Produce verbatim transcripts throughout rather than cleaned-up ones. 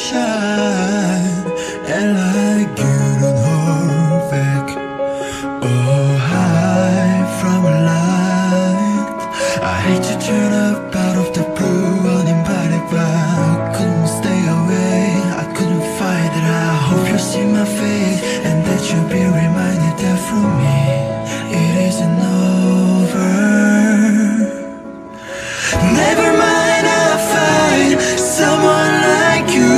shine and like you don't hold back. Oh, hide from a light. I hate to turn up out of the blue uninvited, but I couldn't stay away. I couldn't fight it. I hope you see my face and that you'll be reminded that from me it isn't over. Never mind, I'll find someone like you.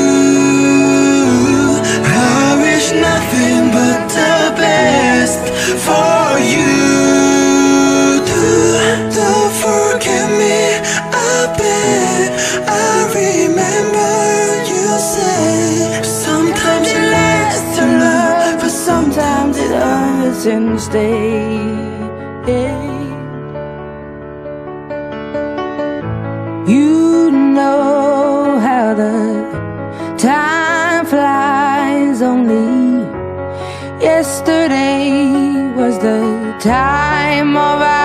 I wish nothing but the best for you. Don't forget me, I bet. I remember you said sometimes it lasts to love, but sometimes it hurts and stays. You know how the time flies. Only yesterday was the time of our